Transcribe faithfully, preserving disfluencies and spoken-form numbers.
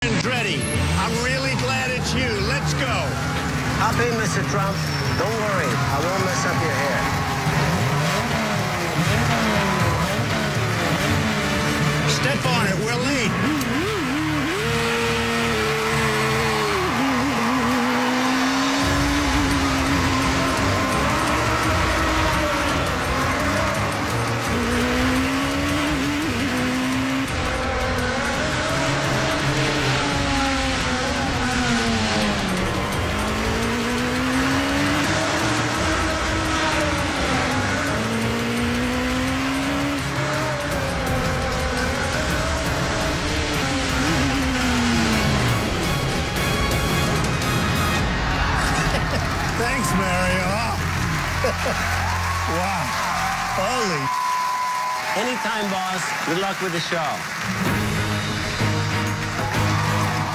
Andretti, I'm really glad it's you. Let's go. Copy, Mister Trump. Don't worry, I won't mess up your hair. Step on it, we're late. Thanks, Mario. Wow. Holy. Anytime, boss. Good luck with the show.